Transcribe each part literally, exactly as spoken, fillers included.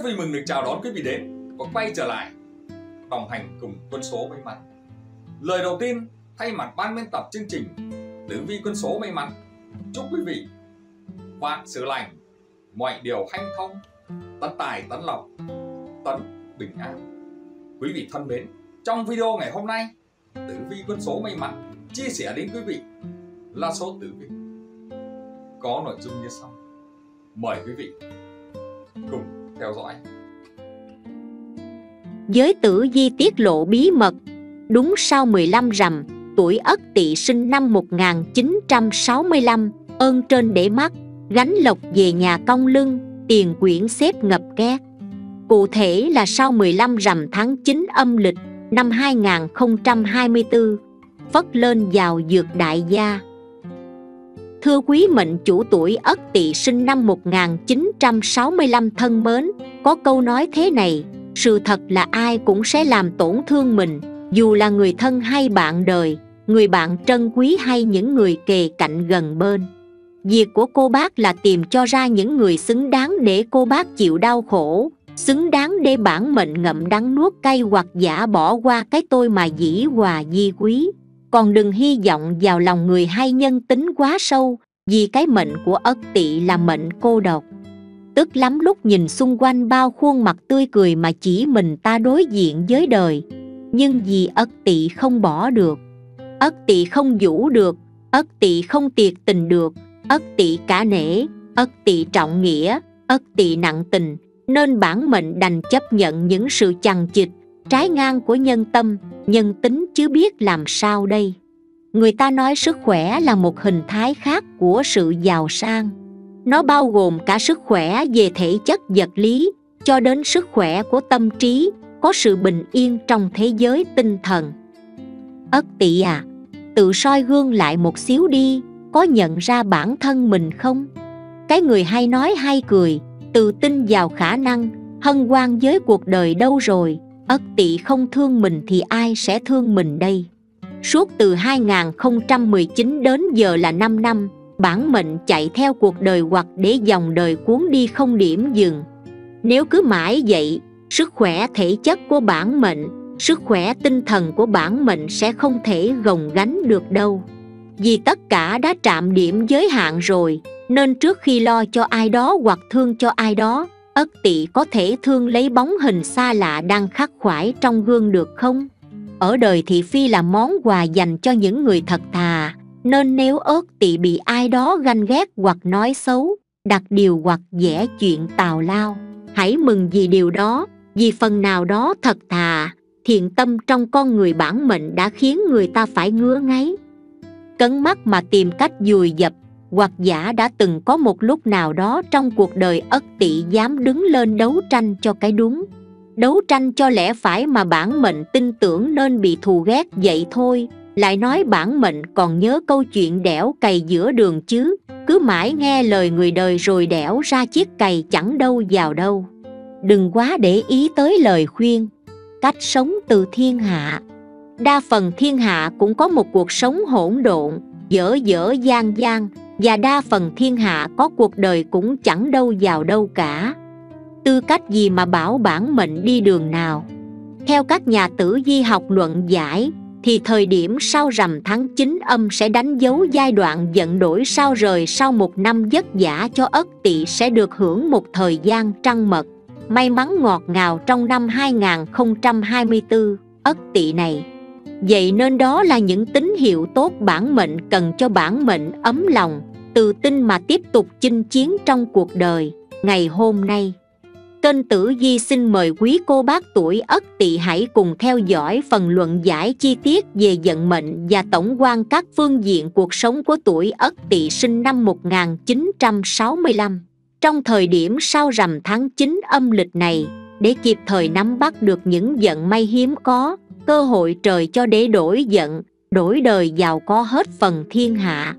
vui mừng được chào đón quý vị đến và quay trở lại đồng hành cùng Quân Số May Mắn. Lời đầu tiên thay mặt ban biên tập chương trình Tử vi Quân Số May Mắn chúc quý vị vạn sự lành, mọi điều hanh thông, tấn tài tấn lộc, tấn bình an. Quý vị thân mến, trong video ngày hôm nay, Tử vi Quân Số May Mắn chia sẻ đến quý vị là số tử vi có nội dung như sau. Mời quý vị cùng theo dõi. Giới tử vi tiết lộ bí mật. Đúng sau mười lăm rằm, tuổi Ất Tỵ sinh năm một nghìn chín trăm sáu mươi lăm, ơn trên để mắt, gánh lộc về nhà cong lưng, tiền quyển xếp ngập két. Cụ thể là sau mười lăm rằm tháng chín âm lịch năm hai nghìn không trăm hai mươi tư, phất lên vào dược đại gia. Thưa quý mệnh chủ tuổi Ất Tỵ sinh năm một nghìn chín trăm sáu mươi lăm thân mến, có câu nói thế này: sự thật là ai cũng sẽ làm tổn thương mình, dù là người thân hay bạn đời, người bạn trân quý hay những người kề cạnh gần bên. Việc của cô bác là tìm cho ra những người xứng đáng để cô bác chịu đau khổ, xứng đáng để bản mệnh ngậm đắng nuốt cay hoặc giả bỏ qua cái tôi mà dĩ hòa vi quý. Còn đừng hy vọng vào lòng người hay nhân tính quá sâu, vì cái mệnh của Ất Tỵ là mệnh cô độc. Tức lắm lúc nhìn xung quanh bao khuôn mặt tươi cười mà chỉ mình ta đối diện với đời. Nhưng vì Ất Tỵ không bỏ được, Ất Tỵ không vũ được, Ất Tỵ không tiệt tình được, Ất Tỵ cả nể, Ất Tỵ trọng nghĩa, Ất Tỵ nặng tình, nên bản mệnh đành chấp nhận những sự chằng chịt, trái ngang của nhân tâm, nhân tính chứ biết làm sao đây. Người ta nói sức khỏe là một hình thái khác của sự giàu sang. Nó bao gồm cả sức khỏe về thể chất vật lý, cho đến sức khỏe của tâm trí, có sự bình yên trong thế giới tinh thần. Ất Tỵ à, tự soi gương lại một xíu đi, có nhận ra bản thân mình không? Cái người hay nói hay cười, tự tin vào khả năng, hân hoan với cuộc đời đâu rồi? Ất Tỵ không thương mình thì ai sẽ thương mình đây? Suốt từ hai nghìn không trăm mười chín đến giờ là năm năm, bản mệnh chạy theo cuộc đời hoặc để dòng đời cuốn đi không điểm dừng. Nếu cứ mãi vậy, sức khỏe thể chất của bản mệnh, sức khỏe tinh thần của bản mệnh sẽ không thể gồng gánh được đâu. Vì tất cả đã chạm điểm giới hạn rồi, nên trước khi lo cho ai đó hoặc thương cho ai đó, Ất Tỵ có thể thương lấy bóng hình xa lạ đang khắc khoải trong gương được không? Ở đời thị phi là món quà dành cho những người thật thà, nên nếu Ất Tỵ bị ai đó ganh ghét hoặc nói xấu, đặt điều hoặc vẽ chuyện tào lao, hãy mừng vì điều đó, vì phần nào đó thật thà, thiện tâm trong con người bản mệnh đã khiến người ta phải ngứa ngáy, cấn mắt mà tìm cách dùi dập, hoặc giả đã từng có một lúc nào đó trong cuộc đời Ất Tỵ dám đứng lên đấu tranh cho cái đúng, đấu tranh cho lẽ phải mà bản mệnh tin tưởng nên bị thù ghét vậy thôi. Lại nói bản mệnh còn nhớ câu chuyện đẽo cày giữa đường chứ, cứ mãi nghe lời người đời rồi đẽo ra chiếc cày chẳng đâu vào đâu. Đừng quá để ý tới lời khuyên, cách sống từ thiên hạ. Đa phần thiên hạ cũng có một cuộc sống hỗn độn, dở dở dang dang, và đa phần thiên hạ có cuộc đời cũng chẳng đâu vào đâu cả. Tư cách gì mà bảo bản mệnh đi đường nào? Theo các nhà tử vi học luận giải, thì thời điểm sau rằm tháng chín âm sẽ đánh dấu giai đoạn vận đổi sao rời sau một năm vất vả cho Ất Tỵ sẽ được hưởng một thời gian trăng mật, may mắn ngọt ngào trong năm hai nghìn không trăm hai mươi tư Ất Tỵ này. Vậy nên đó là những tín hiệu tốt bản mệnh cần cho bản mệnh ấm lòng, tự tin mà tiếp tục chinh chiến trong cuộc đời ngày hôm nay. Kênh Tử Vi xin mời quý cô bác tuổi Ất Tỵ hãy cùng theo dõi phần luận giải chi tiết về vận mệnh và tổng quan các phương diện cuộc sống của tuổi Ất Tỵ sinh năm một nghìn chín trăm sáu mươi lăm. Trong thời điểm sau rằm tháng chín âm lịch này, để kịp thời nắm bắt được những vận may hiếm có, cơ hội trời cho để đổi vận, đổi đời giàu có hết phần thiên hạ.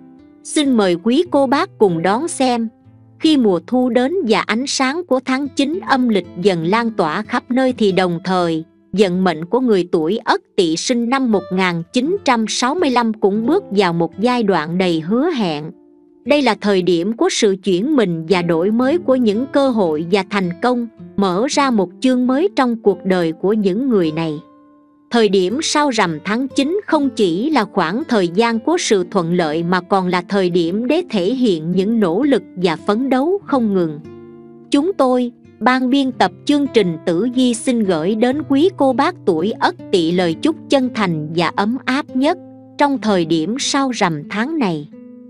Xin mời quý cô bác cùng đón xem. Khi mùa thu đến và ánh sáng của tháng chín âm lịch dần lan tỏa khắp nơi thì đồng thời, vận mệnh của người tuổi Ất Tỵ sinh năm một nghìn chín trăm sáu mươi lăm cũng bước vào một giai đoạn đầy hứa hẹn. Đây là thời điểm của sự chuyển mình và đổi mới, của những cơ hội và thành công, mở ra một chương mới trong cuộc đời của những người này. Thời điểm sau rằm tháng chín không chỉ là khoảng thời gian của sự thuận lợi mà còn là thời điểm để thể hiện những nỗ lực và phấn đấu không ngừng. Chúng tôi, ban biên tập chương trình Tử Vi xin gửi đến quý cô bác tuổi Ất Tỵ lời chúc chân thành và ấm áp nhất trong thời điểm sau rằm tháng này.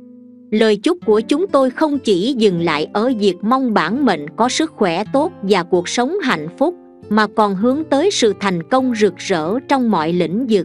Lời chúc của chúng tôi không chỉ dừng lại ở việc mong bản mệnh có sức khỏe tốt và cuộc sống hạnh phúc, mà còn hướng tới sự thành công rực rỡ trong mọi lĩnh vực.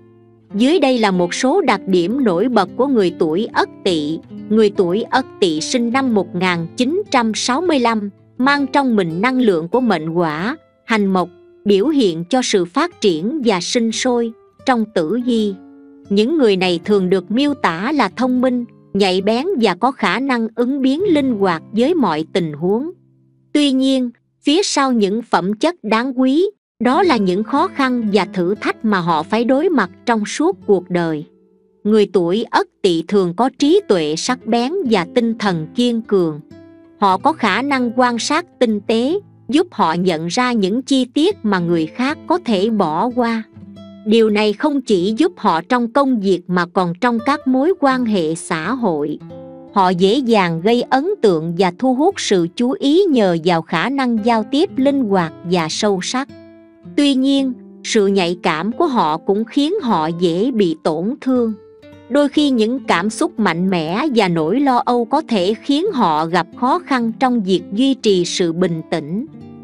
Dưới đây là một số đặc điểm nổi bật của người tuổi Ất Tỵ. Người tuổi Ất Tỵ sinh năm một nghìn chín trăm sáu mươi lăm, mang trong mình năng lượng của mệnh Hỏa, hành mộc, biểu hiện cho sự phát triển và sinh sôi. Trong tử vi, những người này thường được miêu tả là thông minh, nhạy bén và có khả năng ứng biến linh hoạt với mọi tình huống. Tuy nhiên, phía sau những phẩm chất đáng quý, đó là những khó khăn và thử thách mà họ phải đối mặt trong suốt cuộc đời. Người tuổi Ất Tỵ thường có trí tuệ sắc bén và tinh thần kiên cường. Họ có khả năng quan sát tinh tế, giúp họ nhận ra những chi tiết mà người khác có thể bỏ qua. Điều này không chỉ giúp họ trong công việc mà còn trong các mối quan hệ xã hội. Họ dễ dàng gây ấn tượng và thu hút sự chú ý nhờ vào khả năng giao tiếp linh hoạt và sâu sắc. Tuy nhiên, sự nhạy cảm của họ cũng khiến họ dễ bị tổn thương. Đôi khi những cảm xúc mạnh mẽ và nỗi lo âu có thể khiến họ gặp khó khăn trong việc duy trì sự bình tĩnh.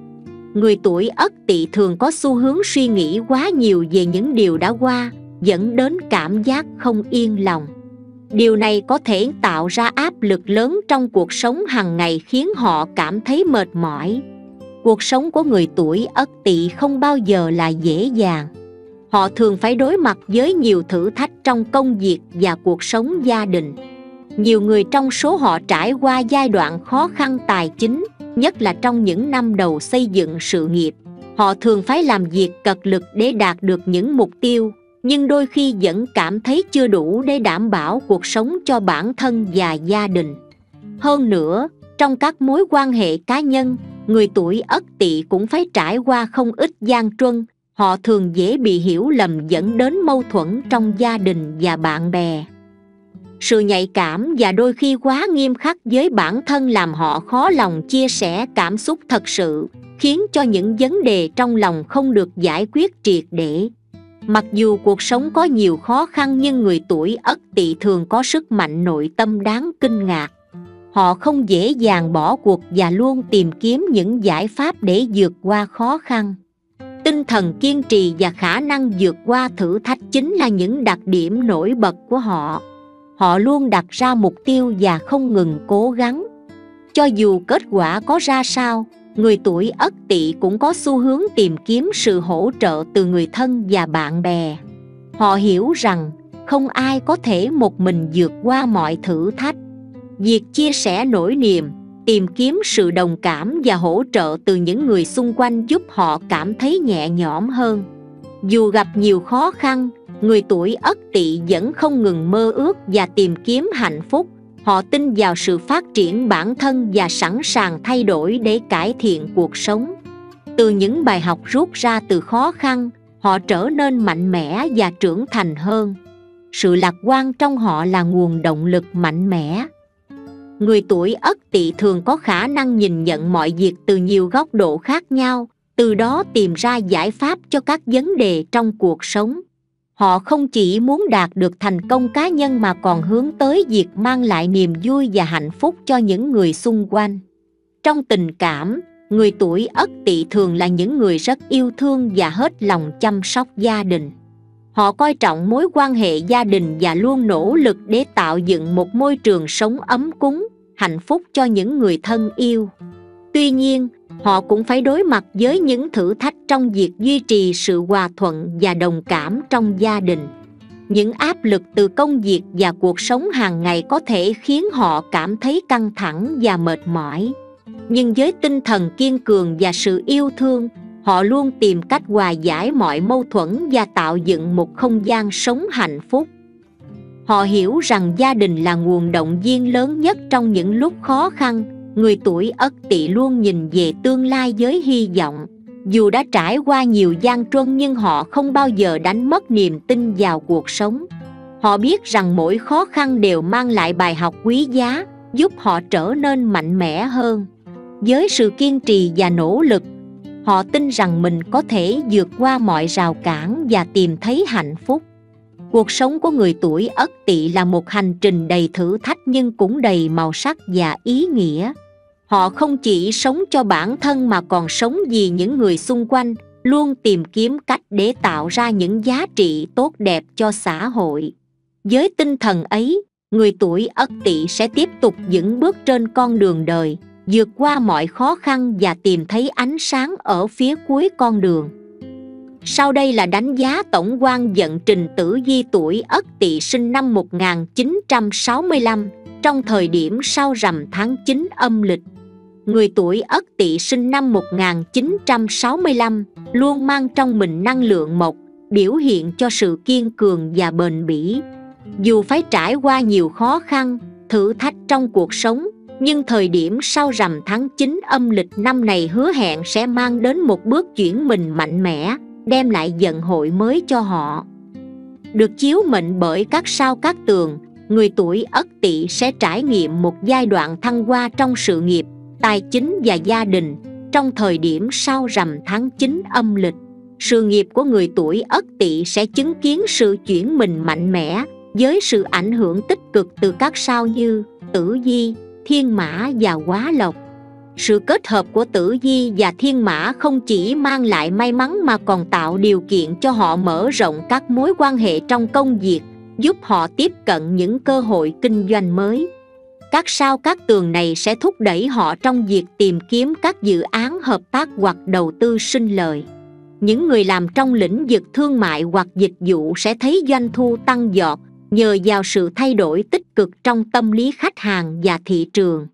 Người tuổi Ất Tỵ thường có xu hướng suy nghĩ quá nhiều về những điều đã qua, dẫn đến cảm giác không yên lòng. Điều này có thể tạo ra áp lực lớn trong cuộc sống hàng ngày, khiến họ cảm thấy mệt mỏi. Cuộc sống của người tuổi Ất Tỵ không bao giờ là dễ dàng. Họ thường phải đối mặt với nhiều thử thách trong công việc và cuộc sống gia đình. Nhiều người trong số họ trải qua giai đoạn khó khăn tài chính, nhất là trong những năm đầu xây dựng sự nghiệp. Họ thường phải làm việc cật lực để đạt được những mục tiêu, nhưng đôi khi vẫn cảm thấy chưa đủ để đảm bảo cuộc sống cho bản thân và gia đình. Hơn nữa, trong các mối quan hệ cá nhân, người tuổi Ất Tỵ cũng phải trải qua không ít gian truân. Họ thường dễ bị hiểu lầm, dẫn đến mâu thuẫn trong gia đình và bạn bè. Sự nhạy cảm và đôi khi quá nghiêm khắc với bản thân làm họ khó lòng chia sẻ cảm xúc thật sự, khiến cho những vấn đề trong lòng không được giải quyết triệt để. Mặc dù cuộc sống có nhiều khó khăn, nhưng người tuổi Ất Tỵ thường có sức mạnh nội tâm đáng kinh ngạc. Họ không dễ dàng bỏ cuộc và luôn tìm kiếm những giải pháp để vượt qua khó khăn. Tinh thần kiên trì và khả năng vượt qua thử thách chính là những đặc điểm nổi bật của họ. Họ luôn đặt ra mục tiêu và không ngừng cố gắng. Cho dù kết quả có ra sao, người tuổi Ất Tỵ cũng có xu hướng tìm kiếm sự hỗ trợ từ người thân và bạn bè. Họ hiểu rằng không ai có thể một mình vượt qua mọi thử thách. Việc chia sẻ nỗi niềm, tìm kiếm sự đồng cảm và hỗ trợ từ những người xung quanh giúp họ cảm thấy nhẹ nhõm hơn. Dù gặp nhiều khó khăn, người tuổi Ất Tỵ vẫn không ngừng mơ ước và tìm kiếm hạnh phúc. Họ tin vào sự phát triển bản thân và sẵn sàng thay đổi để cải thiện cuộc sống. Từ những bài học rút ra từ khó khăn, họ trở nên mạnh mẽ và trưởng thành hơn. Sự lạc quan trong họ là nguồn động lực mạnh mẽ. Người tuổi Ất Tỵ thường có khả năng nhìn nhận mọi việc từ nhiều góc độ khác nhau, từ đó tìm ra giải pháp cho các vấn đề trong cuộc sống. Họ không chỉ muốn đạt được thành công cá nhân mà còn hướng tới việc mang lại niềm vui và hạnh phúc cho những người xung quanh. Trong tình cảm, người tuổi Ất Tỵ thường là những người rất yêu thương và hết lòng chăm sóc gia đình. Họ coi trọng mối quan hệ gia đình và luôn nỗ lực để tạo dựng một môi trường sống ấm cúng, hạnh phúc cho những người thân yêu. Tuy nhiên, họ cũng phải đối mặt với những thử thách trong việc duy trì sự hòa thuận và đồng cảm trong gia đình. Những áp lực từ công việc và cuộc sống hàng ngày có thể khiến họ cảm thấy căng thẳng và mệt mỏi. Nhưng với tinh thần kiên cường và sự yêu thương, họ luôn tìm cách hòa giải mọi mâu thuẫn và tạo dựng một không gian sống hạnh phúc. Họ hiểu rằng gia đình là nguồn động viên lớn nhất trong những lúc khó khăn. Người tuổi Ất Tỵ luôn nhìn về tương lai với hy vọng. Dù đã trải qua nhiều gian truân nhưng họ không bao giờ đánh mất niềm tin vào cuộc sống. Họ biết rằng mỗi khó khăn đều mang lại bài học quý giá, giúp họ trở nên mạnh mẽ hơn. Với sự kiên trì và nỗ lực, họ tin rằng mình có thể vượt qua mọi rào cản và tìm thấy hạnh phúc. Cuộc sống của người tuổi Ất Tỵ là một hành trình đầy thử thách nhưng cũng đầy màu sắc và ý nghĩa. Họ không chỉ sống cho bản thân mà còn sống vì những người xung quanh, luôn tìm kiếm cách để tạo ra những giá trị tốt đẹp cho xã hội. Với tinh thần ấy, người tuổi Ất Tỵ sẽ tiếp tục vững bước trên con đường đời, vượt qua mọi khó khăn và tìm thấy ánh sáng ở phía cuối con đường. Sau đây là đánh giá tổng quan vận trình tử vi tuổi Ất Tỵ sinh năm một nghìn chín trăm sáu mươi lăm trong thời điểm sau rằm tháng chín âm lịch. Người tuổi Ất Tỵ sinh năm một nghìn chín trăm sáu mươi lăm luôn mang trong mình năng lượng mộc, biểu hiện cho sự kiên cường và bền bỉ. Dù phải trải qua nhiều khó khăn, thử thách trong cuộc sống, nhưng thời điểm sau rằm tháng chín âm lịch năm này hứa hẹn sẽ mang đến một bước chuyển mình mạnh mẽ, đem lại vận hội mới cho họ. Được chiếu mệnh bởi các sao cát tường, người tuổi Ất Tỵ sẽ trải nghiệm một giai đoạn thăng hoa trong sự nghiệp, tài chính và gia đình trong thời điểm sau rằm tháng chín âm lịch. Sự nghiệp của người tuổi Ất Tỵ sẽ chứng kiến sự chuyển mình mạnh mẽ với sự ảnh hưởng tích cực từ các sao như Tử Vi, Thiên Mã và Hóa Lộc. Sự kết hợp của Tử Vi và Thiên Mã không chỉ mang lại may mắn mà còn tạo điều kiện cho họ mở rộng các mối quan hệ trong công việc, giúp họ tiếp cận những cơ hội kinh doanh mới. Các sao cát tường này sẽ thúc đẩy họ trong việc tìm kiếm các dự án hợp tác hoặc đầu tư sinh lời. Những người làm trong lĩnh vực thương mại hoặc dịch vụ sẽ thấy doanh thu tăng vọt nhờ vào sự thay đổi tích cực trong tâm lý khách hàng và thị trường.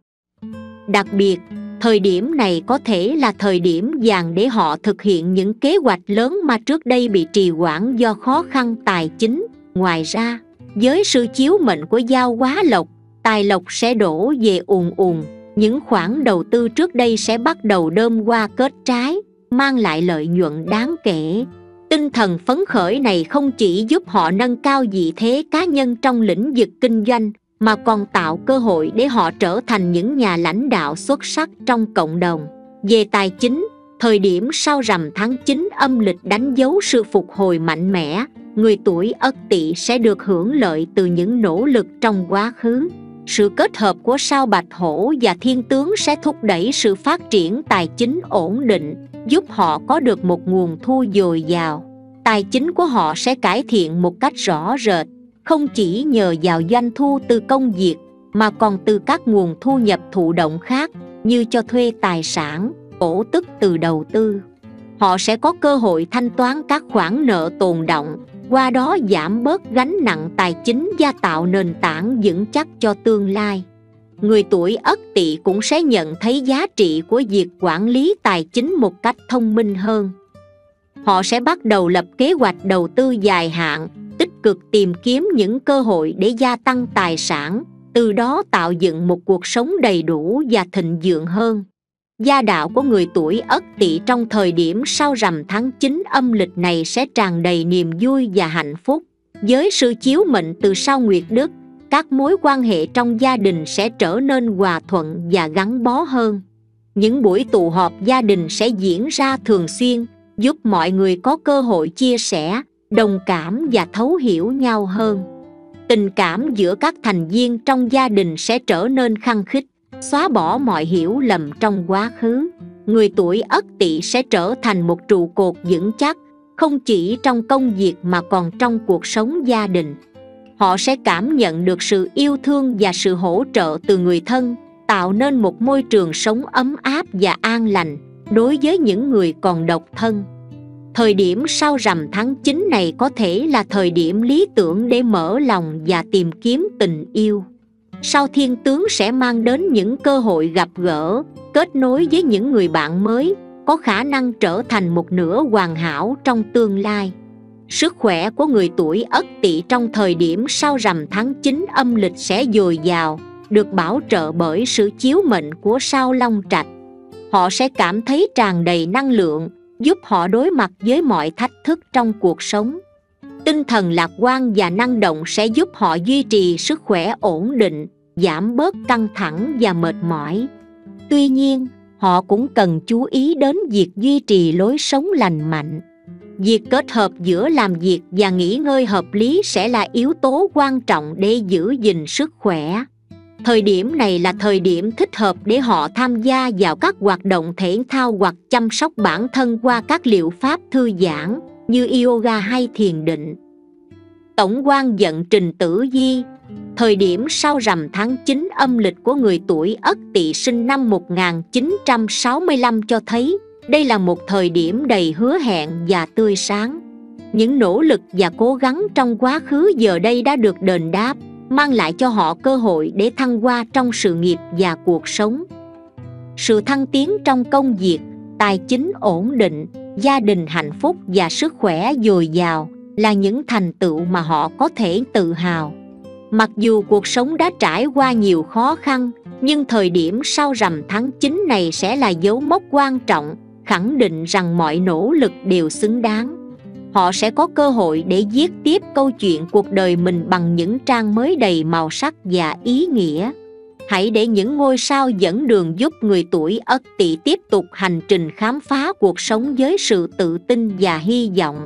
Đặc biệt, thời điểm này có thể là thời điểm vàng để họ thực hiện những kế hoạch lớn mà trước đây bị trì hoãn do khó khăn tài chính. Ngoài ra, với sự chiếu mệnh của Giao Hóa Lộc, tài lộc sẽ đổ về ùn ùn. Những khoản đầu tư trước đây sẽ bắt đầu đơm hoa kết trái, mang lại lợi nhuận đáng kể. Tinh thần phấn khởi này không chỉ giúp họ nâng cao vị thế cá nhân trong lĩnh vực kinh doanh, mà còn tạo cơ hội để họ trở thành những nhà lãnh đạo xuất sắc trong cộng đồng. Về tài chính, thời điểm sau rằm tháng chín âm lịch đánh dấu sự phục hồi mạnh mẽ. Người tuổi Ất Tỵ sẽ được hưởng lợi từ những nỗ lực trong quá khứ. Sự kết hợp của sao Bạch Hổ và Thiên Tướng sẽ thúc đẩy sự phát triển tài chính ổn định, giúp họ có được một nguồn thu dồi dào. Tài chính của họ sẽ cải thiện một cách rõ rệt, không chỉ nhờ vào doanh thu từ công việc, mà còn từ các nguồn thu nhập thụ động khác như cho thuê tài sản, cổ tức từ đầu tư. Họ sẽ có cơ hội thanh toán các khoản nợ tồn đọng, qua đó giảm bớt gánh nặng tài chính và tạo nền tảng vững chắc cho tương lai. Người tuổi Ất Tỵ cũng sẽ nhận thấy giá trị của việc quản lý tài chính một cách thông minh hơn. Họ sẽ bắt đầu lập kế hoạch đầu tư dài hạn, tích cực tìm kiếm những cơ hội để gia tăng tài sản, từ đó tạo dựng một cuộc sống đầy đủ và thịnh vượng hơn. Gia đạo của người tuổi Ất Tỵ trong thời điểm sau rằm tháng chín âm lịch này sẽ tràn đầy niềm vui và hạnh phúc. Với sự chiếu mệnh từ sao Nguyệt Đức, các mối quan hệ trong gia đình sẽ trở nên hòa thuận và gắn bó hơn. Những buổi tụ họp gia đình sẽ diễn ra thường xuyên, giúp mọi người có cơ hội chia sẻ, đồng cảm và thấu hiểu nhau hơn. Tình cảm giữa các thành viên trong gia đình sẽ trở nên khăng khít, xóa bỏ mọi hiểu lầm trong quá khứ. Người tuổi Ất Tỵ sẽ trở thành một trụ cột vững chắc, không chỉ trong công việc mà còn trong cuộc sống gia đình. Họ sẽ cảm nhận được sự yêu thương và sự hỗ trợ từ người thân, tạo nên một môi trường sống ấm áp và an lành đối với những người còn độc thân. Thời điểm sau rằm tháng chín này có thể là thời điểm lý tưởng để mở lòng và tìm kiếm tình yêu. Sao Thiên Tướng sẽ mang đến những cơ hội gặp gỡ, kết nối với những người bạn mới, có khả năng trở thành một nửa hoàn hảo trong tương lai. Sức khỏe của người tuổi Ất Tỵ trong thời điểm sau rằm tháng chín âm lịch sẽ dồi dào, được bảo trợ bởi sự chiếu mệnh của sao Long Trạch. Họ sẽ cảm thấy tràn đầy năng lượng, giúp họ đối mặt với mọi thách thức trong cuộc sống. Tinh thần lạc quan và năng động sẽ giúp họ duy trì sức khỏe ổn định, giảm bớt căng thẳng và mệt mỏi. Tuy nhiên, họ cũng cần chú ý đến việc duy trì lối sống lành mạnh. Việc kết hợp giữa làm việc và nghỉ ngơi hợp lý sẽ là yếu tố quan trọng để giữ gìn sức khỏe. Thời điểm này là thời điểm thích hợp để họ tham gia vào các hoạt động thể thao hoặc chăm sóc bản thân qua các liệu pháp thư giãn như yoga hay thiền định. Tổng quan vận trình tử vi. Thời điểm sau rằm tháng chín âm lịch của người tuổi Ất Tỵ sinh năm một nghìn chín trăm sáu mươi lăm cho thấy đây là một thời điểm đầy hứa hẹn và tươi sáng. Những nỗ lực và cố gắng trong quá khứ giờ đây đã được đền đáp, mang lại cho họ cơ hội để thăng hoa trong sự nghiệp và cuộc sống. Sự thăng tiến trong công việc, tài chính ổn định, gia đình hạnh phúc và sức khỏe dồi dào là những thành tựu mà họ có thể tự hào. Mặc dù cuộc sống đã trải qua nhiều khó khăn, nhưng thời điểm sau rằm tháng chín này sẽ là dấu mốc quan trọng, khẳng định rằng mọi nỗ lực đều xứng đáng. Họ sẽ có cơ hội để viết tiếp câu chuyện cuộc đời mình bằng những trang mới đầy màu sắc và ý nghĩa. Hãy để những ngôi sao dẫn đường giúp người tuổi Ất Tỵ tiếp tục hành trình khám phá cuộc sống với sự tự tin và hy vọng.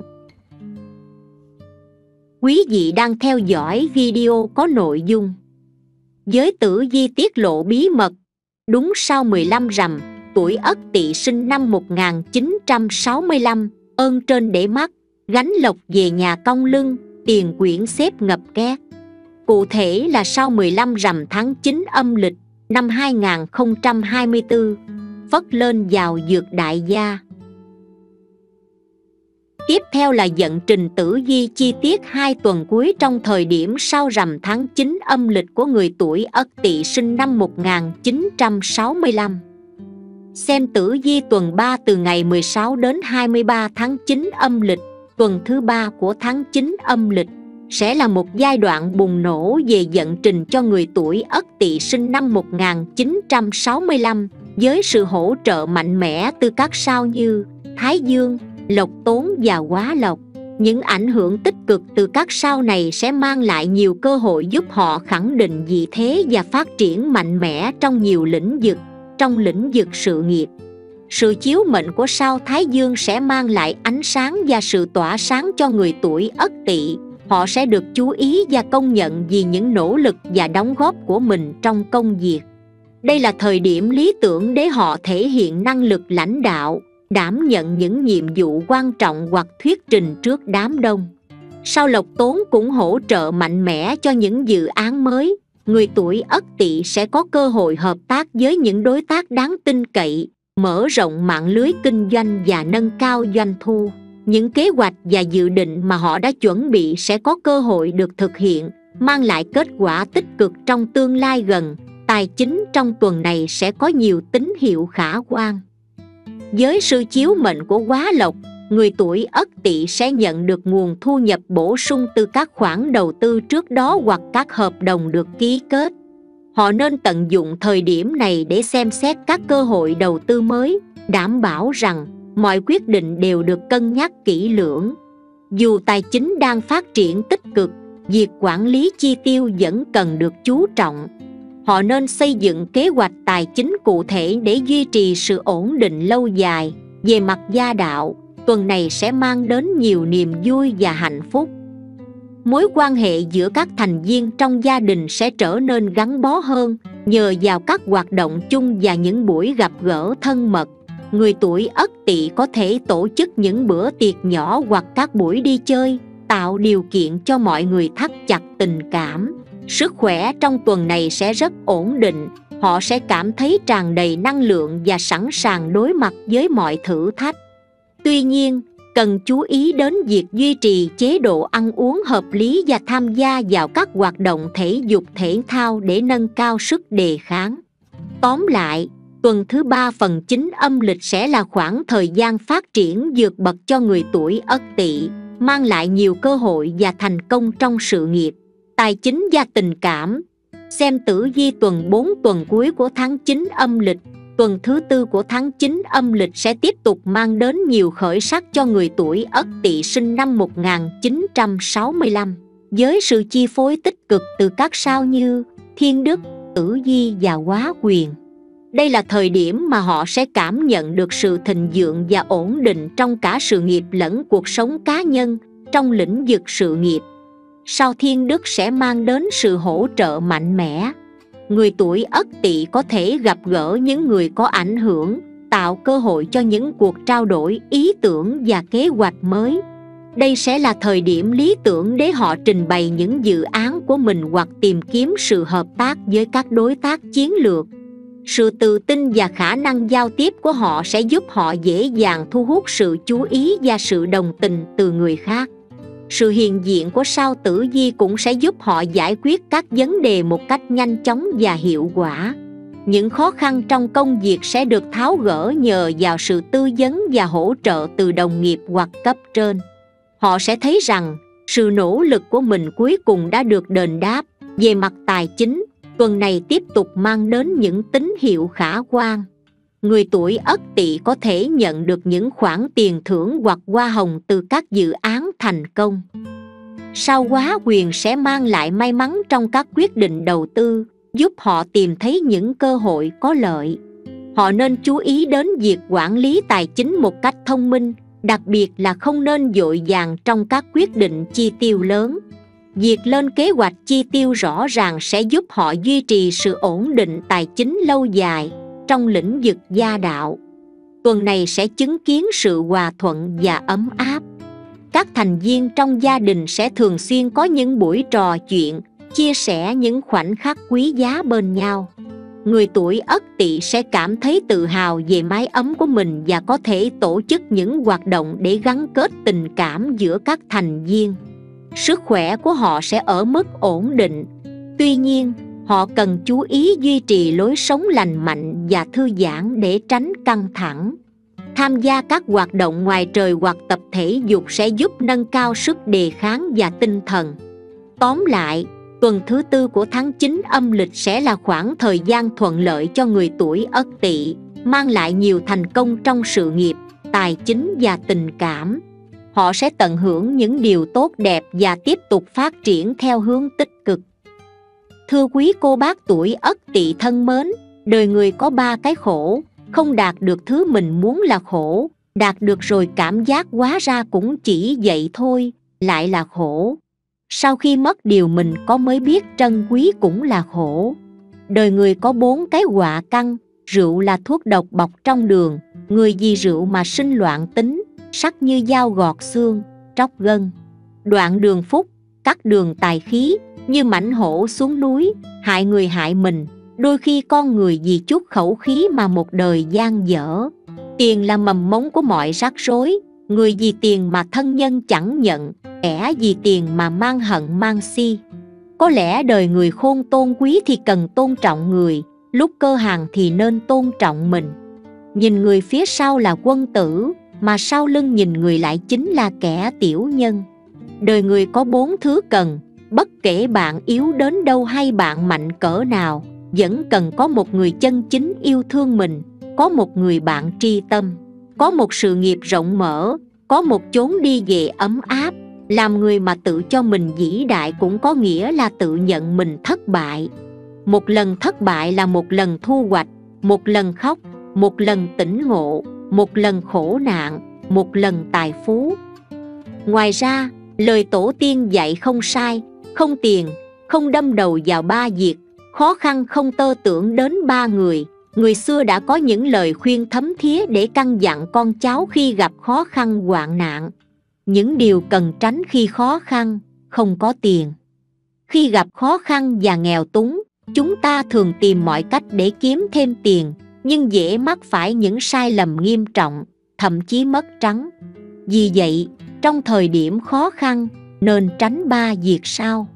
Quý vị đang theo dõi video có nội dung Giới tử vi tiết lộ bí mật. Đúng sau mười lăm rằm, tuổi Ất Tỵ sinh năm một nghìn chín trăm sáu mươi lăm, ơn trên để mắt, gánh lộc về nhà cong lưng, tiền quyển xếp ngập két. Cụ thể là sau mười lăm rằm tháng chín âm lịch năm hai nghìn không trăm hai mươi tư, phất lên vào dược đại gia. Tiếp theo là vận trình tử vi chi tiết hai tuần cuối trong thời điểm sau rằm tháng chín âm lịch của người tuổi Ất Tỵ sinh năm một nghìn chín trăm sáu mươi lăm. Xem tử vi tuần ba từ ngày mười sáu đến hai mươi ba tháng chín âm lịch, tuần thứ ba của tháng chín âm lịch sẽ là một giai đoạn bùng nổ về vận trình cho người tuổi Ất Tỵ sinh năm một nghìn chín trăm sáu mươi lăm, với sự hỗ trợ mạnh mẽ từ các sao như Thái Dương, Lộc Tốn và Quá Lộc. Những ảnh hưởng tích cực từ các sao này sẽ mang lại nhiều cơ hội giúp họ khẳng định vị thế và phát triển mạnh mẽ trong nhiều lĩnh vực. Trong lĩnh vực sự nghiệp, sự chiếu mệnh của sao Thái Dương sẽ mang lại ánh sáng và sự tỏa sáng cho người tuổi Ất Tỵ. Họ sẽ được chú ý và công nhận vì những nỗ lực và đóng góp của mình trong công việc. Đây là thời điểm lý tưởng để họ thể hiện năng lực lãnh đạo, đảm nhận những nhiệm vụ quan trọng hoặc thuyết trình trước đám đông. Sao Lộc Tốn cũng hỗ trợ mạnh mẽ cho những dự án mới. Người tuổi Ất Tỵ sẽ có cơ hội hợp tác với những đối tác đáng tin cậy, mở rộng mạng lưới kinh doanh và nâng cao doanh thu. Những kế hoạch và dự định mà họ đã chuẩn bị sẽ có cơ hội được thực hiện, mang lại kết quả tích cực trong tương lai gần. Tài chính trong tuần này sẽ có nhiều tín hiệu khả quan. Với sự chiếu mệnh của Quá Lộc, người tuổi Ất Tỵ sẽ nhận được nguồn thu nhập bổ sung từ các khoản đầu tư trước đó hoặc các hợp đồng được ký kết. Họ nên tận dụng thời điểm này để xem xét các cơ hội đầu tư mới, đảm bảo rằng mọi quyết định đều được cân nhắc kỹ lưỡng. Dù tài chính đang phát triển tích cực, việc quản lý chi tiêu vẫn cần được chú trọng. Họ nên xây dựng kế hoạch tài chính cụ thể để duy trì sự ổn định lâu dài. Về mặt gia đạo, tuần này sẽ mang đến nhiều niềm vui và hạnh phúc. Mối quan hệ giữa các thành viên trong gia đình sẽ trở nên gắn bó hơn nhờ vào các hoạt động chung và những buổi gặp gỡ thân mật. Người tuổi Ất Tỵ có thể tổ chức những bữa tiệc nhỏ hoặc các buổi đi chơi, tạo điều kiện cho mọi người thắt chặt tình cảm. Sức khỏe trong tuần này sẽ rất ổn định. Họ sẽ cảm thấy tràn đầy năng lượng và sẵn sàng đối mặt với mọi thử thách. Tuy nhiên, cần chú ý đến việc duy trì chế độ ăn uống hợp lý và tham gia vào các hoạt động thể dục thể thao để nâng cao sức đề kháng. Tóm lại, tuần thứ ba phần chín âm lịch sẽ là khoảng thời gian phát triển vượt bậc cho người tuổi Ất Tỵ. mang lại nhiều cơ hội và thành công trong sự nghiệp, tài chính và tình cảm. Xem tử vi tuần bốn tuần cuối của tháng chín âm lịch. Tuần thứ tư của tháng chín âm lịch sẽ tiếp tục mang đến nhiều khởi sắc cho người tuổi Ất Tỵ sinh năm một nghìn chín trăm sáu mươi lăm, với sự chi phối tích cực từ các sao như Thiên Đức, Tử Vi và Hóa Quyền. Đây là thời điểm mà họ sẽ cảm nhận được sự thịnh vượng và ổn định trong cả sự nghiệp lẫn cuộc sống cá nhân. Trong lĩnh vực sự nghiệp, sao Thiên Đức sẽ mang đến sự hỗ trợ mạnh mẽ. Người tuổi Ất Tỵ có thể gặp gỡ những người có ảnh hưởng, tạo cơ hội cho những cuộc trao đổi ý tưởng và kế hoạch mới. Đây sẽ là thời điểm lý tưởng để họ trình bày những dự án của mình hoặc tìm kiếm sự hợp tác với các đối tác chiến lược. Sự tự tin và khả năng giao tiếp của họ sẽ giúp họ dễ dàng thu hút sự chú ý và sự đồng tình từ người khác. Sự hiện diện của sao Tử Vi cũng sẽ giúp họ giải quyết các vấn đề một cách nhanh chóng và hiệu quả. Những khó khăn trong công việc sẽ được tháo gỡ nhờ vào sự tư vấn và hỗ trợ từ đồng nghiệp hoặc cấp trên. Họ sẽ thấy rằng sự nỗ lực của mình cuối cùng đã được đền đáp. Về mặt tài chính, tuần này tiếp tục mang đến những tín hiệu khả quan. Người tuổi Ất Tỵ có thể nhận được những khoản tiền thưởng hoặc hoa hồng từ các dự án thành công. Sao Hóa Quyền sẽ mang lại may mắn trong các quyết định đầu tư, giúp họ tìm thấy những cơ hội có lợi. Họ nên chú ý đến việc quản lý tài chính một cách thông minh, đặc biệt là không nên vội vàng trong các quyết định chi tiêu lớn. Việc lên kế hoạch chi tiêu rõ ràng sẽ giúp họ duy trì sự ổn định tài chính lâu dài. Trong lĩnh vực gia đạo, tuần này sẽ chứng kiến sự hòa thuận và ấm áp. Các thành viên trong gia đình sẽ thường xuyên có những buổi trò chuyện, chia sẻ những khoảnh khắc quý giá bên nhau. Người tuổi Ất Tỵ sẽ cảm thấy tự hào về mái ấm của mình và có thể tổ chức những hoạt động để gắn kết tình cảm giữa các thành viên. Sức khỏe của họ sẽ ở mức ổn định. Tuy nhiên, họ cần chú ý duy trì lối sống lành mạnh và thư giãn để tránh căng thẳng. Tham gia các hoạt động ngoài trời hoặc tập thể dục sẽ giúp nâng cao sức đề kháng và tinh thần. Tóm lại, tuần thứ tư của tháng chín âm lịch sẽ là khoảng thời gian thuận lợi cho người tuổi Ất Tỵ, mang lại nhiều thành công trong sự nghiệp, tài chính và tình cảm. Họ sẽ tận hưởng những điều tốt đẹp và tiếp tục phát triển theo hướng tích cực. Thưa quý cô bác tuổi Ất Tỵ thân mến, đời người có ba cái khổ. Không đạt được thứ mình muốn là khổ, đạt được rồi cảm giác hóa ra cũng chỉ vậy thôi, lại là khổ. Sau khi mất điều mình có mới biết trân quý cũng là khổ. Đời người có bốn cái họa căn. Rượu là thuốc độc bọc trong đường. Người vì rượu mà sinh loạn tính, sắc như dao gọt xương, tróc gân. Đoạn đường phúc, cắt đường tài khí, như mãnh hổ xuống núi, hại người hại mình. Đôi khi con người vì chút khẩu khí mà một đời gian dở. Tiền là mầm mống của mọi rắc rối. Người vì tiền mà thân nhân chẳng nhận, kẻ vì tiền mà mang hận mang si. Có lẽ đời người khôn tôn quý thì cần tôn trọng người, lúc cơ hàng thì nên tôn trọng mình. Nhìn người phía sau là quân tử, mà sau lưng nhìn người lại chính là kẻ tiểu nhân. Đời người có bốn thứ cần, bất kể bạn yếu đến đâu hay bạn mạnh cỡ nào, vẫn cần có một người chân chính yêu thương mình, có một người bạn tri tâm, có một sự nghiệp rộng mở, có một chốn đi về ấm áp. Làm người mà tự cho mình vĩ đại cũng có nghĩa là tự nhận mình thất bại. Một lần thất bại là một lần thu hoạch, một lần khóc, một lần tỉnh ngộ, một lần khổ nạn, một lần tài phú. Ngoài ra, lời tổ tiên dạy không sai, không tiền, không đâm đầu vào ba việc, khó khăn không tơ tưởng đến ba người. Người xưa đã có những lời khuyên thấm thía để căn dặn con cháu khi gặp khó khăn hoạn nạn. Những điều cần tránh khi khó khăn, không có tiền. Khi gặp khó khăn và nghèo túng, chúng ta thường tìm mọi cách để kiếm thêm tiền, nhưng dễ mắc phải những sai lầm nghiêm trọng, thậm chí mất trắng. Vì vậy, trong thời điểm khó khăn, nên tránh ba việc sau.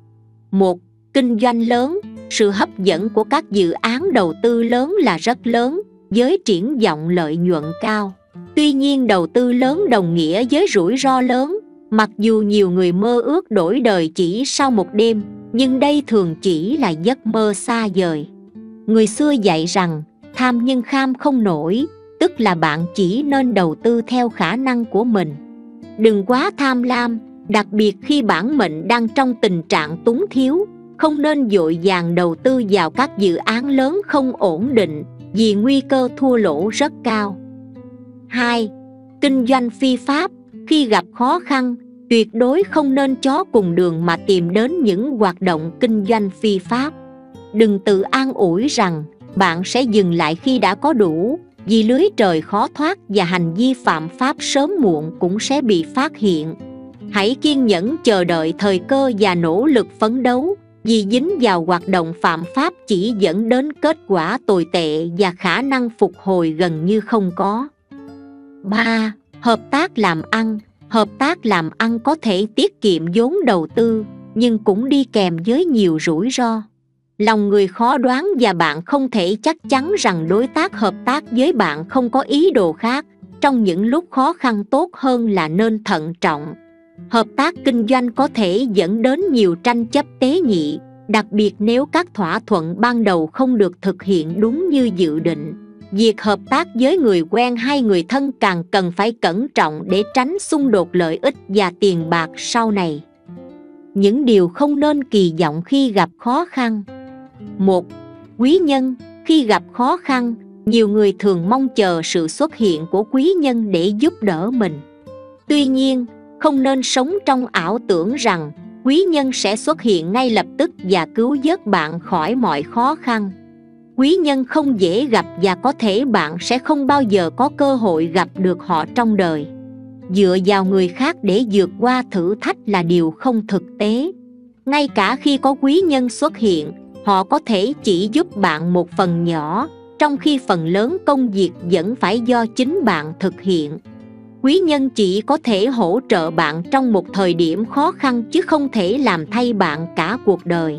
Một. Kinh doanh lớn. Sự hấp dẫn của các dự án đầu tư lớn là rất lớn, với triển vọng lợi nhuận cao. Tuy nhiên đầu tư lớn đồng nghĩa với rủi ro lớn. Mặc dù nhiều người mơ ước đổi đời chỉ sau một đêm, nhưng đây thường chỉ là giấc mơ xa vời. Người xưa dạy rằng tham nhưng kham không nổi, tức là bạn chỉ nên đầu tư theo khả năng của mình. Đừng quá tham lam, đặc biệt khi bản mệnh đang trong tình trạng túng thiếu. Không nên vội vàng đầu tư vào các dự án lớn không ổn định, vì nguy cơ thua lỗ rất cao. Hai. Kinh doanh phi pháp. Khi gặp khó khăn, tuyệt đối không nên chó cùng đường mà tìm đến những hoạt động kinh doanh phi pháp. Đừng tự an ủi rằng bạn sẽ dừng lại khi đã có đủ, vì lưới trời khó thoát và hành vi phạm pháp sớm muộn cũng sẽ bị phát hiện. Hãy kiên nhẫn chờ đợi thời cơ và nỗ lực phấn đấu, vì dính vào hoạt động phạm pháp chỉ dẫn đến kết quả tồi tệ và khả năng phục hồi gần như không có. Ba. Hợp tác làm ăn. Hợp tác làm ăn có thể tiết kiệm vốn đầu tư, nhưng cũng đi kèm với nhiều rủi ro. Lòng người khó đoán và bạn không thể chắc chắn rằng đối tác hợp tác với bạn không có ý đồ khác. Trong những lúc khó khăn, tốt hơn là nên thận trọng. Hợp tác kinh doanh có thể dẫn đến nhiều tranh chấp tế nhị, đặc biệt nếu các thỏa thuận ban đầu không được thực hiện đúng như dự định. Việc hợp tác với người quen hay người thân càng cần phải cẩn trọng để tránh xung đột lợi ích và tiền bạc sau này. Những điều không nên kỳ vọng khi gặp khó khăn. Một. Quý nhân. Khi gặp khó khăn, nhiều người thường mong chờ sự xuất hiện của quý nhân để giúp đỡ mình. Tuy nhiên, không nên sống trong ảo tưởng rằng quý nhân sẽ xuất hiện ngay lập tức và cứu vớt bạn khỏi mọi khó khăn. Quý nhân không dễ gặp và có thể bạn sẽ không bao giờ có cơ hội gặp được họ trong đời. Dựa vào người khác để vượt qua thử thách là điều không thực tế. Ngay cả khi có quý nhân xuất hiện, họ có thể chỉ giúp bạn một phần nhỏ, trong khi phần lớn công việc vẫn phải do chính bạn thực hiện. Quý nhân chỉ có thể hỗ trợ bạn trong một thời điểm khó khăn chứ không thể làm thay bạn cả cuộc đời.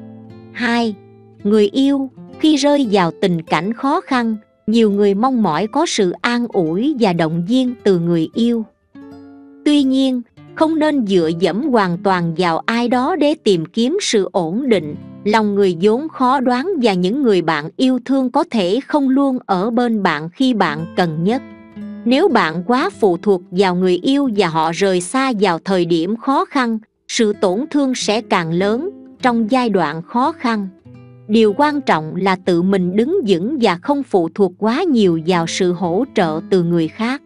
Hai. Người yêu. Khi rơi vào tình cảnh khó khăn, nhiều người mong mỏi có sự an ủi và động viên từ người yêu. Tuy nhiên, không nên dựa dẫm hoàn toàn vào ai đó để tìm kiếm sự ổn định. Lòng người vốn khó đoán và những người bạn yêu thương có thể không luôn ở bên bạn khi bạn cần nhất. Nếu bạn quá phụ thuộc vào người yêu và họ rời xa vào thời điểm khó khăn, sự tổn thương sẽ càng lớn trong giai đoạn khó khăn. Điều quan trọng là tự mình đứng vững và không phụ thuộc quá nhiều vào sự hỗ trợ từ người khác.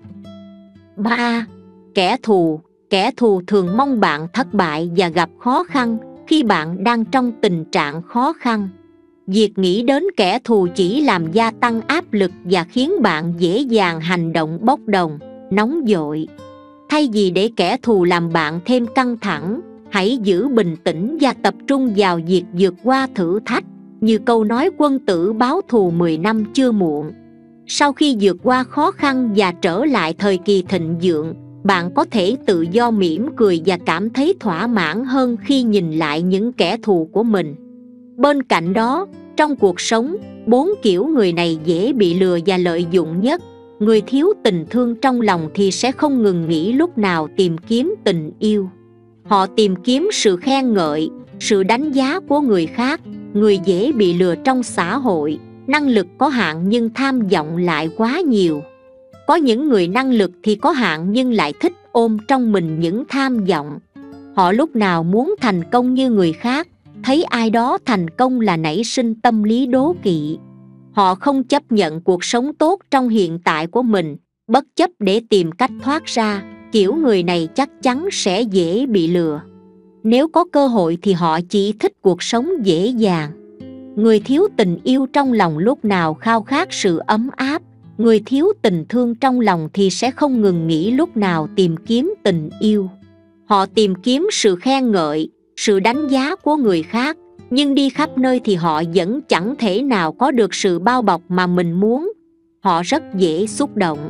Ba. Kẻ thù. Kẻ thù thường mong bạn thất bại và gặp khó khăn khi bạn đang trong tình trạng khó khăn. Việc nghĩ đến kẻ thù chỉ làm gia tăng áp lực và khiến bạn dễ dàng hành động bốc đồng, nóng vội. Thay vì để kẻ thù làm bạn thêm căng thẳng, hãy giữ bình tĩnh và tập trung vào việc vượt qua thử thách. Như câu nói quân tử báo thù mười năm chưa muộn. Sau khi vượt qua khó khăn và trở lại thời kỳ thịnh vượng, bạn có thể tự do mỉm cười và cảm thấy thỏa mãn hơn khi nhìn lại những kẻ thù của mình. Bên cạnh đó, trong cuộc sống, bốn kiểu người này dễ bị lừa và lợi dụng nhất. Người thiếu tình thương trong lòng thì sẽ không ngừng nghĩ lúc nào tìm kiếm tình yêu. Họ tìm kiếm sự khen ngợi, sự đánh giá của người khác. Người dễ bị lừa trong xã hội, năng lực có hạn nhưng tham vọng lại quá nhiều. Có những người năng lực thì có hạn nhưng lại thích ôm trong mình những tham vọng. Họ lúc nào muốn thành công như người khác, thấy ai đó thành công là nảy sinh tâm lý đố kỵ. Họ không chấp nhận cuộc sống tốt trong hiện tại của mình, bất chấp để tìm cách thoát ra. Kiểu người này chắc chắn sẽ dễ bị lừa. Nếu có cơ hội thì họ chỉ thích cuộc sống dễ dàng. Người thiếu tình yêu trong lòng lúc nào khao khát sự ấm áp. Người thiếu tình thương trong lòng thì sẽ không ngừng nghĩ lúc nào tìm kiếm tình yêu. Họ tìm kiếm sự khen ngợi, sự đánh giá của người khác, nhưng đi khắp nơi thì họ vẫn chẳng thể nào có được sự bao bọc mà mình muốn. Họ rất dễ xúc động.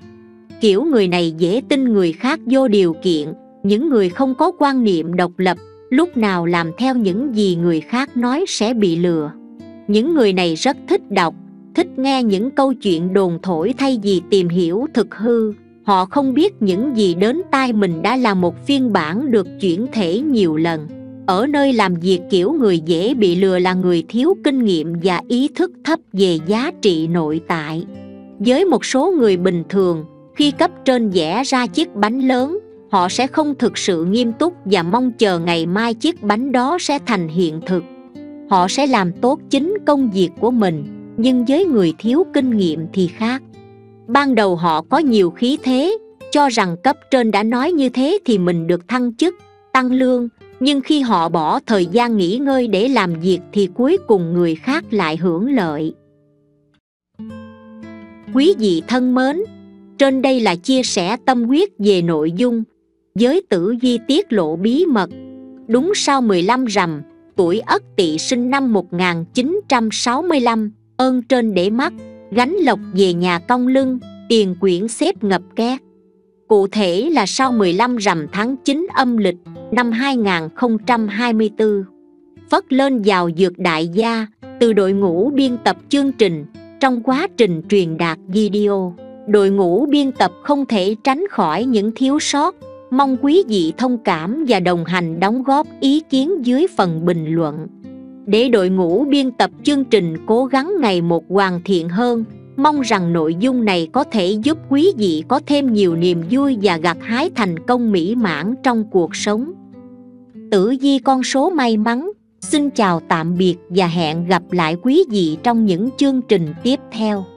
Kiểu người này dễ tin người khác vô điều kiện. Những người không có quan niệm độc lập, lúc nào làm theo những gì người khác nói sẽ bị lừa. Những người này rất thích đọc, thích nghe những câu chuyện đồn thổi thay vì tìm hiểu thực hư. Họ không biết những gì đến tai mình đã là một phiên bản được chuyển thể nhiều lần. Ở nơi làm việc, kiểu người dễ bị lừa là người thiếu kinh nghiệm và ý thức thấp về giá trị nội tại. Với một số người bình thường, khi cấp trên vẽ ra chiếc bánh lớn, họ sẽ không thực sự nghiêm túc và mong chờ ngày mai chiếc bánh đó sẽ thành hiện thực. Họ sẽ làm tốt chính công việc của mình, nhưng với người thiếu kinh nghiệm thì khác. Ban đầu họ có nhiều khí thế, cho rằng cấp trên đã nói như thế thì mình được thăng chức, tăng lương, nhưng khi họ bỏ thời gian nghỉ ngơi để làm việc thì cuối cùng người khác lại hưởng lợi. Quý vị thân mến, trên đây là chia sẻ tâm huyết về nội dung Giới tử vi tiết lộ bí mật đúng sau mười lăm rằm, tuổi Ất Tỵ, sinh năm một nghìn chín trăm sáu mươi lăm. Ơn trên để mắt, gánh lộc về nhà cong lưng, tiền quyển xếp ngập két. Cụ thể là sau mười lăm rằm tháng chín âm lịch năm hai nghìn không trăm hai mươi tư. Phất lên vào dược đại gia từ đội ngũ biên tập chương trình. Trong quá trình truyền đạt video, đội ngũ biên tập không thể tránh khỏi những thiếu sót. Mong quý vị thông cảm và đồng hành đóng góp ý kiến dưới phần bình luận, để đội ngũ biên tập chương trình cố gắng ngày một hoàn thiện hơn. Mong rằng nội dung này có thể giúp quý vị có thêm nhiều niềm vui và gặt hái thành công mỹ mãn trong cuộc sống. Tử vi con số may mắn. Xin chào tạm biệt và hẹn gặp lại quý vị trong những chương trình tiếp theo.